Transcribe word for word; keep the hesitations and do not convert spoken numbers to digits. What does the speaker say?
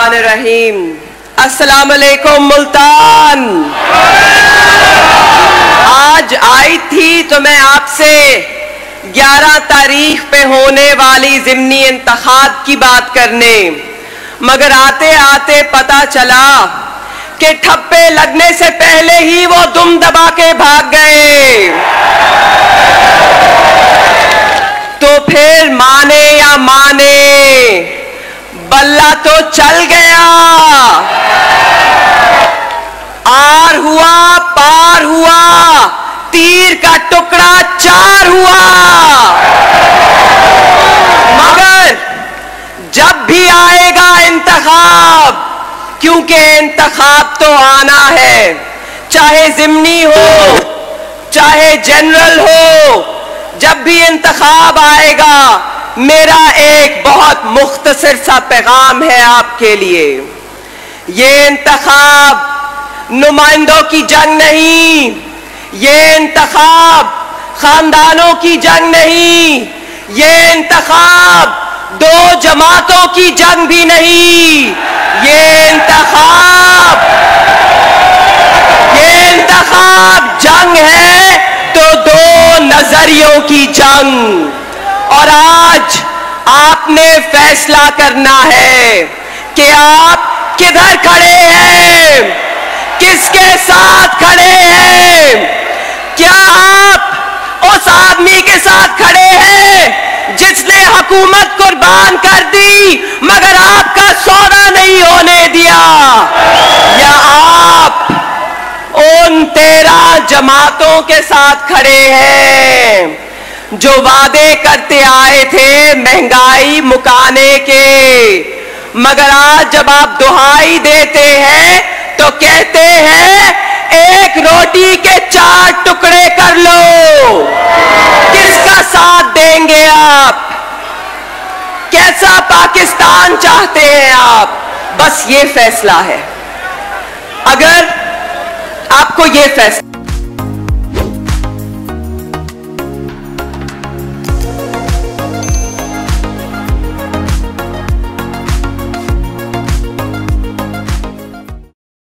रहीम। अस्सलाम वालेकुम मुल्तान। आज आई थी तो मैं आपसे ग्यारह तारीख पे होने वाली ज़िमनी इंतखाब की बात करने, मगर आते आते पता चला कि ठप्पे लगने से पहले ही वो दुम दबा के भाग गए। तो फिर माने या माने, बल्ला तो चल गया। आर हुआ पार हुआ, तीर का टुकड़ा चार हुआ। मगर जब भी आएगा इंतखाब, क्योंकि इंतखाब तो आना है, चाहे ज़िमनी हो चाहे जनरल हो, जब भी इंतखाब आएगा मेरा एक बहुत मुख्तसर सा पैगाम है आपके लिए। ये इंतखाब नुमाइंदों की जंग नहीं, ये इंतखाब खानदानों की जंग नहीं, ये इंतखाब दो जमातों की जंग भी नहीं, ये इंतखाब ये इंतखाब जंग है तो दो नजरियों की जंग। और आज आपने फैसला करना है कि आप किधर खड़े हैं, किसके साथ खड़े हैं। क्या आप उस आदमी के साथ खड़े हैं जिसने हुकूमत कुर्बान कर दी मगर आपका सौदा नहीं होने दिया, या आप उन तेरह जमातों के साथ खड़े हैं जो वादे करते आए थे महंगाई मुकाने के, मगर आज जब आप दुहाई देते हैं तो कहते हैं एक रोटी के चार टुकड़े कर लो। किसका साथ देंगे आप? कैसा पाकिस्तान चाहते हैं आप? बस ये फैसला है। अगर आपको ये फैसला